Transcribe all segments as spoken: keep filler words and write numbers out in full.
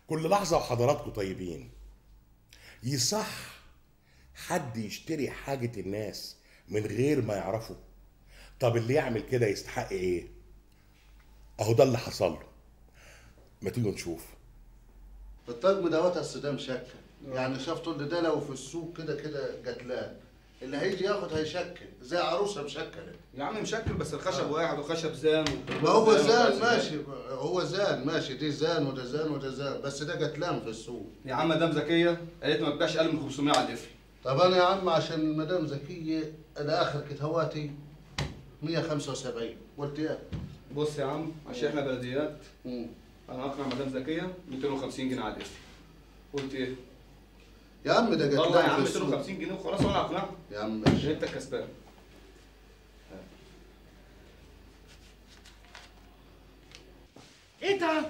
كل لحظة وحضراتكم طيبين. يصح حد يشتري حاجة الناس من غير ما يعرفوا؟ طب اللي يعمل كده يستحق ايه؟ اهو ده اللي حصل له. ما تيجوا نشوف. الطقم دوت السودان شكل، يعني شاف طول ده لو في السوق كده كده جتلان، اللي هيجي ياخد هيشكل زي عروسه مشكله. يا عم مشكل بس الخشب واحد وخشب زان. ما هو زان ماشي، هو زان ماشي، دي زان وده زان وده زان، بس ده جتلان في السوق. يا عم مدام زكيه قالت ما تبيعش اقل من خمسمية على القفل. طب انا يا عم عشان مدام زكيه انا اخر كتهواتي مية وخمسة وسبعين، قلت ايه؟ بص يا عم عشان احنا بلديات انا اقنع مدام زكيه مئتين وخمسين جنيه على القفل. قلت ايه؟ يا عم ده جتلان والله يا عم في السوق. مئتين وخمسين جنيه وخلاص وانا اقنعك. يا عم ماشي، انت الكسبان. ايه ده؟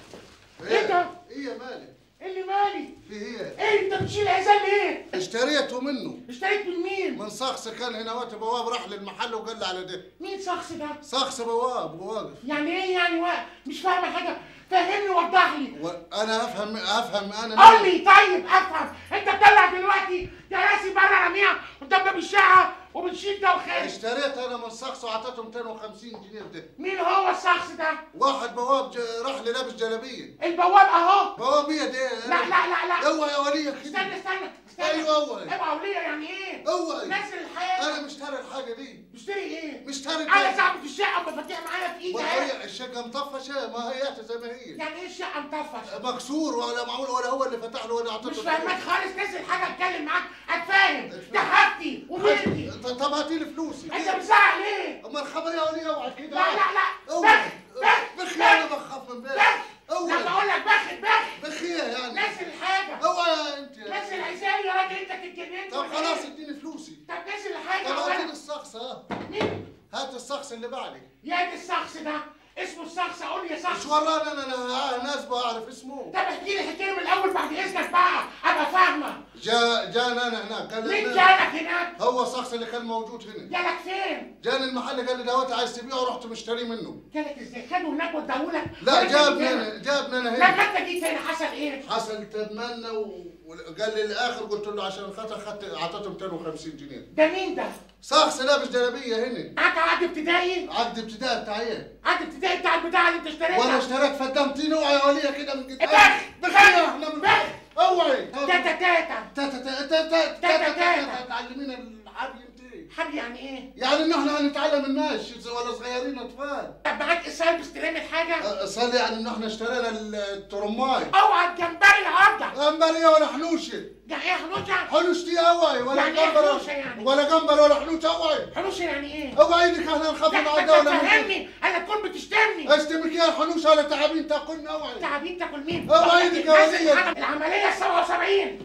ايه ده؟ ايه يا مالك؟ ايه اللي مالي؟ في ايه؟ ايه انت بتشيل عزال ليه؟ اشتريته منه. اشتريت من مين؟ من شخص كان هنا وقت بواب، راح للمحل وقال لي على ده. مين شخص ده؟ شخص بواب واقف. يعني ايه يعني واقف؟ مش فاهمه حاجه، فهمني وضح لي. وانا افهم افهم انا قول لي طيب افهم. انت بتطلع دلوقتي كراسي بره راميها قدام باب الشقه وبتشيل ده وخارج. اشتريت انا من شخص وعطيته مئتين وخمسين جنيه ده. مين هو الشخص ده؟ واحد بواب راح لي لابس جلابيه. البواب اهو. بواب ايه ده؟ لا لا لا لا اوعى يا وليه كده. استنى استنى استنى. ايوه اوعى. اوعى وليه يعني ايه؟ اوعى. نزل الحاجه. انا مشتري الحاجه دي. مشتري ايه؟ مشتري انا صاحبة الشقه مفاتيح معايا في ايدي. وهي الشقه مطفشه ما هياتها زي ما هي. يعني ايه الشقه مطفشه؟ مكسور ولا معمول ولا هو اللي فتح له ولا اعطيته. مش فاهمك خالص. نزل حاجه اتكلم معاك اتفاهم. ده حاجتي وبيتي. طب هاتي لي فلوسي. انت بتزعق ليه؟ امال الخبر يا وليه اوعى كده. لا لا لا اوعى. بخ بخ انا بخاف من بالك. اوعى. لما اقول لك بخ بخ بخيه يعني. نزل الحاجه. اوعى يا انت. نزل عزالي يا راجل انت اتجننت. طب خلاص اديني فلوسي. طب نزل الحاجه. طب هاتي لي الشخص. ها مين؟ هات الشخص اللي بعدي. يا دي الشخص ده اسمه الشخص. اقول يا شخص. مش ورانا انا انا ناس بعرف اسمه. طب احكي لي الحكايه من الاول بعد اذنك بقى ابقى فاهمه. جا جانا انا هناك قال مين جالك هناك؟ هو الشخص اللي كان موجود هنا. جالك فين؟ جاني المحل قال لي دوت عايز تبيعه ورحت مشتري منه. جالك ازاي؟ خدوا هناك وداهولك؟ لا جابني انا جابني انا هنا. لما انت جيت هنا حصل ايه؟ حصل تتمنى وقال لي الاخر قلت له عشان خاطر خدت اعطيته مئتين وخمسين جنيه. ده مين ده؟ شخص لابس جلابيه هنا. معاك عقد ابتدائي؟ عقد ابتدائي بتاع ايه؟ عقد ابتدائي بتاع البتاع اللي انت اشتريتها. وانا اشتريت فدمتين اوعى يا وليه كده من قدام. بخ بخ بخ احنا من بخ اوعي. تاتا تاتا تاتا تاتا تاتا تاتا تاتا. تعلمينا الحبل انت. حبل يعني ايه؟ يعني ان احنا هنتعلم المشي ولا صغيرين اطفال. طب معاك اسهال باستلام الحاجه؟ صار يعني ان احنا اشترينا الترماي. اوعى الجمبري النهارده. جمبريه ولا حنوشه. يعني ايه حنوشه؟ حنوشتي اوعي ولا يعني ايه جمبر حنوشه يعني؟ ولا جمبر ولا حنوشه اوعي. حنوشه يعني ايه؟ اوعى ايدك احنا نخاف لا مع انت الدوله. فهمني انا تكون بتشتمني. اشتمك يا الحنوشه ولا تعابين تاكلنا اوعي. تعابين تاكل مين؟ اوعى ايدك يا وليه. العمليه سبعة وسبعين.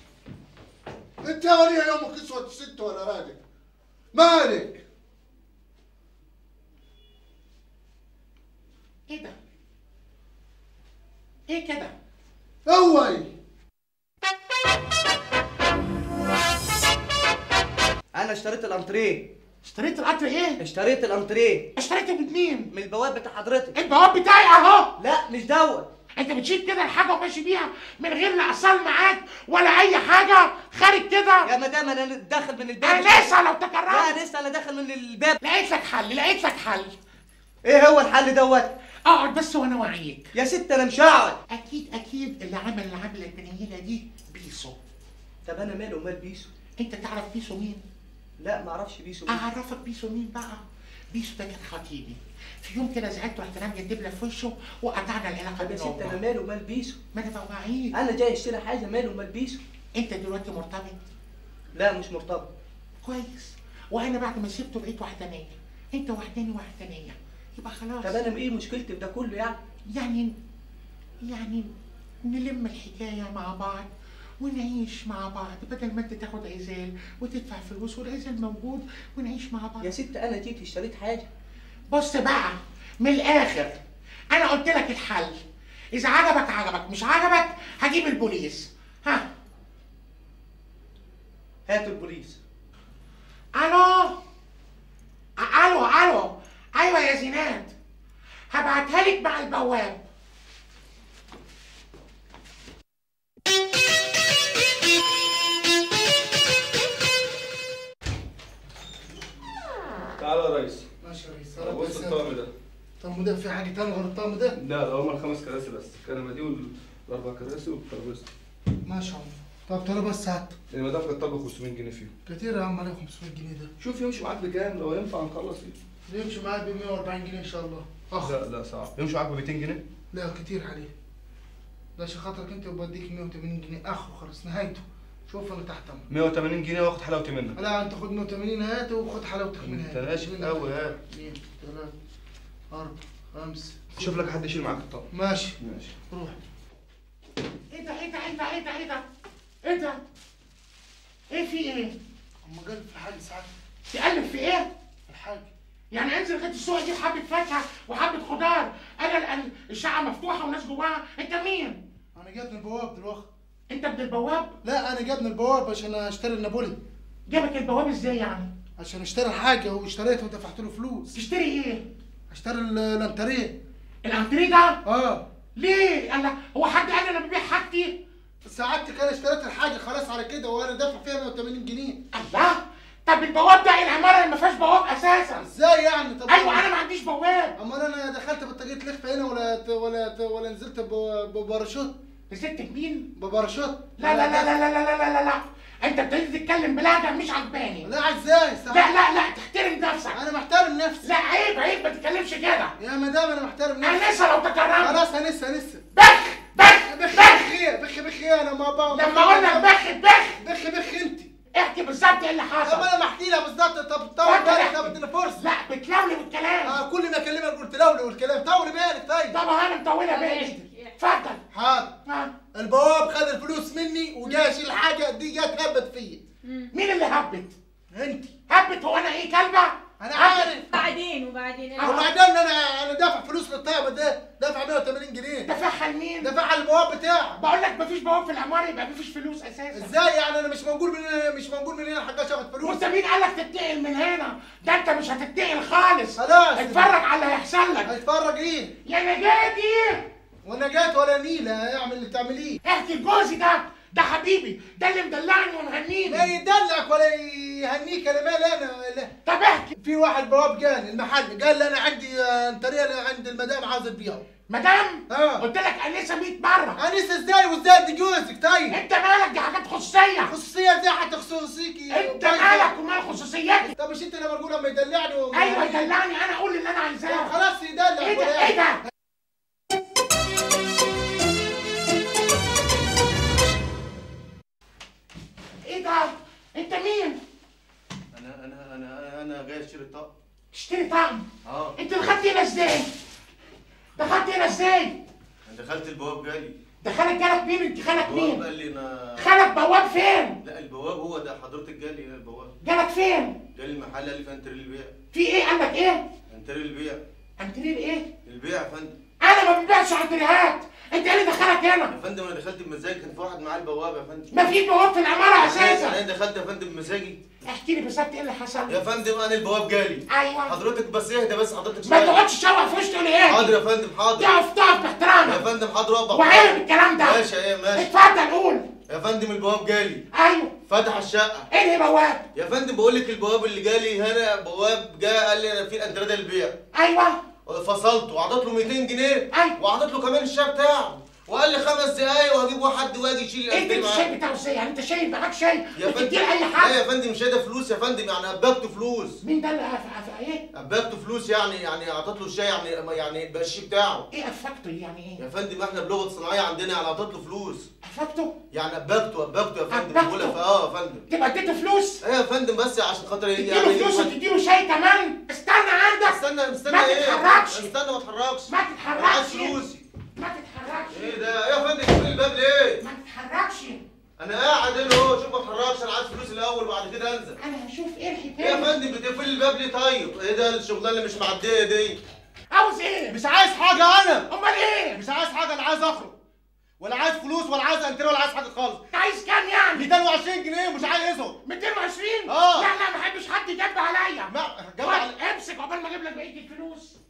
انت يا وليه يومك اسود ست ولا راجل؟ مالك؟ ايه ده؟ ايه كده؟ اوعي. انا اشتريت الانتريه. اشتريت القطر ايه؟ اشتريت الانتريه. اشتريته من مين؟ من البواب بتاع حضرتك. البواب بتاعي اهو. لا مش دوت. انت بتشيل كده الحاجه وماشي بيها من غير لا اصال معاك ولا اي حاجه خارج كده. يا مدام انا داخل من الباب. انا لسه لو تكررت. لا لسه انا داخل من الباب. لقيت لك حل لقيت لك حل. ايه هو الحل دوت؟ اقعد بس وانا واعيك. يا ست انا مش هقعد. اكيد اكيد اللي عمل العمله البنيله دي بيسو. طب انا مالي ومال بيسو؟ انت تعرف بيسو مين؟ لا ما اعرفش بيسو مين. اعرفك بيسو مين بقى. بيسو ده كان خطيبي. في يوم كده زعلت ورحت رامي الدبله في وشه وقطعنا العلاقه يا ست بينا. انا مالي ومال بيسو؟ ما انا بوعيك. انا جاي اشتري حاجه مالي ومال بيسو؟ انت دلوقتي مرتبط؟ لا مش مرتبط. كويس. وانا بعد ما سبته بقيت وحدانيه. انت وحداني وحدانيه. يبقى خلاص. طب انا ايه مشكلتي في ده كله يعني؟ يعني يعني نلم الحكايه مع بعض ونعيش مع بعض بدل ما انت تاخد عزال وتدفع فلوس والعزال موجود ونعيش مع بعض. يا ست انا جيت اشتريت حاجه. بص بقى من الاخر انا قلت لك الحل. اذا عجبك عجبك مش عجبك هجيب البوليس. ها هاتوا البوليس. الو الو الو ايوه يا زينات هبعتها لك مع البواب. الطقم ده في حاجه تانية غير الطقم ده؟ لا ده هما الخمس كراسي بس، الكنبه دي والاربع كراسي والترابيزه. ما شاء الله. طب ترى بس هات. المدام كانت طالبه خمسمية جنيه فيهم. كتير يا عم عليه خمسمية جنيه ده. شوف يمشي معاك بكام لو ينفع نخلص ايه؟ يمشي معاك ب مية وأربعين جنيه ان شاء الله. اخ لا لا صعب. يمشي معاك ب ميتين جنيه؟ لا كتير عليه. ده عشان خاطرك انت وبديك مية وتمانين جنيه اخره خلاص نهايته. شوف انا تحت امرك. مية وتمانين جنيه واخد حلاوتي منك. لا انت خد مية وتمانين هات وخد حلاوتك من هات. انت ناشف قوي هات. اثنين ثلاثة أربعة خمسة. شوف لك حد يشيل معاك الطقم. ماشي. ماشي. روح. ايه ده ايه ده ايه ده ايه ده ايه ده ايه ده ايه في ايه؟ اما قال في حاجه ساعات. تقلب في ايه؟ الحاجه. يعني انزل لغايه السوق اجيب حبه فاكهه وحبه خضار، انا ال- الشقه مفتوحه والناس جواها، انت مين؟ انا جابني البواب دلوقتي. انت ابن البواب؟ لا انا جابني البواب عشان اشتري النابولي. جابك البواب ازاي يعني؟ عشان اشتري حاجه واشتريته ودفعت له فلوس. تشتري ايه؟ اشتري ال- الانتريه. الانتريه ده؟ اه. ليه؟ الله، هو حد قال لي انا ببيع حاجتي؟ ساعدتك انا اشتريت الحاجه خلاص على كده وانا دافع فيها مية وتمانين جنيه. الله، طب البواب ده العماره اللي ما فيهاش بواب اساسا. ازاي يعني؟ طب ايوه انا ما عنديش بواب. امال انا دخلت بطاقيه لخفه هنا ولا ت- ولا ت- ولا نزلت ب- بباراشوت؟ نزلت بمين؟ بباراشوت. لا لا لا لا لا لا لا لا لا، انت ابتديت تتكلم بلهجه مش عجباني. لا ازاي؟ لا لا لا، تحترم نفسك. انا محترم نفسي. لا عيب عيب، ما تتكلمش كده. يا مدام انا محترم نفسي. انسه لو تكرمت. خلاص هنسى هنسى. بخ بخ بخ بخ. بخ ايه؟ بخ بخ ايه؟ انا ما بقى لما اقول لك بخ بخ بخ بخ انت. احكي بالظبط ايه اللي طب حصل. انا بحكي لها بالظبط. طب طول اتفضل بالك. احكي. طب اديني فرصه. لا بتلولي بالكلام. اه كل ما اكلمك قلت لولي والكلام. طولي بالك طيب. طب انا مطوله بالي. اتفضل. حاضر. ها. البواب خد الفلوس مني وجا يشيل الحاجه دي جت هبت فيا. مين اللي هبت؟ انت. هبت؟ هو انا ايه كلبه؟ انا عارف. بعدين وبعدين وبعدين انا انا دافع فلوس للطيبه ده دافع مية وتمانين جنيه. دافعها لمين؟ دافعها البواب بتاعك. بقول لك مفيش بواب في العماره يبقى مفيش فلوس اساسا. ازاي يعني؟ انا مش موجود من مش موجود من هنا الحاجه شافت فلوس. وانت مين قال لك تتنقل من هنا؟ ده انت مش هتتنقل خالص. خلاص. اتفرج على اللي هيحصل لك. هتفرج ايه؟ يا نجاتي. وانا جات ولا نيله اعمل اللي تعمليه. احكي لجوزي ده، ده حبيبي، ده اللي مدلعني لا ومهنيني. يدلعك ولا يهنيك. انا مالي انا. لا. طب احكي. في واحد بواب جاني المحل قال لي انا عندي انتريه اللي عند المدام عاوز تبيعه. مدام؟ اه. قلت لك انسه مية مره. انسه ازاي وازاي دي جوزك طيب؟ انت مالك؟ دي حاجات خصوصيه. خصوصيه ازاي حتى خصوصيكي؟ انت مالك ومال خصوصيتي؟ طب مش انت لما تقول لما يدلعني و... ايوه يدلعني، انا اقول اللي انا طب عايزاه. خلاص يدلع. ايه ده ولا ايه ده؟ ايه ده؟ انت مين؟ انا انا انا انا جاي اشتري الطقم. تشتري طقم؟ اه. انت دخلت هنا ازاي؟ دخلت هنا ازاي؟ انا دخلت البواب جالي. دخلك جالك مين؟ انت خالك البواب مين؟ قال لي انا. خالك بواب فين؟ لا البواب هو ده حضرتك جالي هنا البواب. جالك فين؟ جالي المحل قال لي في انتري البيع. في ايه؟ قال لك ايه؟ انتري البيع. انترير ايه؟ البيع يا فندم. انا ما ببيعش انتريهات، انت ايه اللي دخلك هنا؟ يا فندم انا دخلت بمزاجي كان في واحد معاه البواب يا فندم. ما في بواب في العماره اساسا. انا دخلت يا فندم بمزاجي. احكي لي بالظبط ايه اللي حصل. يا فندم انا البواب جالي. ايوه. حضرتك بس اهدى بس حضرتك ما شوية. تقعدش تشوح في وشي تقول ايه؟ حاضر يا فندم حاضر. تقف تقف يا باحترامك. فندم حاضر اقف. وعيب الكلام ده. ماشي ايه ماشي. اتفضل قول. يا فندم البواب جالي. ايوه. فتح الشقه. ايه اللي بواب؟ يا فندم بقول لك البواب اللي جالي هنا بواب جه قال لي انا في الانتريه ده للبيع. ايوه. فصلته وعطيت له ميتين جنيه. ايوه. وعطيت له كمان الشاي بتاعه وقال لي خمس دقايق وهجيب واحد واجي يشيل انت الانتريه معاه. الشاي بتاعه ازاي؟ يعني انت شايف معاك شاي يا بتديه فندم لاي لا حد؟ يا فندم مش ده فلوس يا فندم يعني ابجته فلوس. مين ده اللي أف- أف- ايه؟ ابجته فلوس يعني يعني اعطيت له الشاي يعني يعني بقى الشاي بتاعه. ايه افكته يعني ايه؟ يا فندم احنا بلغه صناعيه عندنا يعني اعطيت له فلوس. افكته؟ يعني ابجته ابجته يا فندم. أبجته؟ بقولها اه يا فندم. تبقى اديته فلوس؟ ايه يا فندم بس عشان خاطر تديله فلوس وتديله شاي كمان؟ استنى عندك. استنى استنى ما ايه؟ تتحركش. استنى ما اتحركش. ما انا عايز تتحركش. فلوسي. ما تتحركش. ايه ده؟ ايه يا فندم تقفل الباب ليه؟ ما تتحركش. انا قاعد هنا اهو شوف ما اتحركش انا عايز فلوسي الاول وبعد كده انزل. انا هشوف ايه ايه الحكايه. يا فندم بتقفل الباب ليه طيب؟ ايه ده الشغلانه اللي مش معديه دي؟ عاوز ايه؟ مش عايز حاجه انا. امال ايه؟ مش عايز حاجه. انا عايز اخرج ولا عايز فلوس ولا عايز انتريه ولا عايز حاجه خالص. انت عايز كام يعني؟ ميتين وعشرين جنيه مش عايزهم. ميتين وعشرين؟ اه. لا لا ما احبش حد يجب عليا. ما جاب على خد، امسك عقبال ما اجيب لك بقيه الفلوس.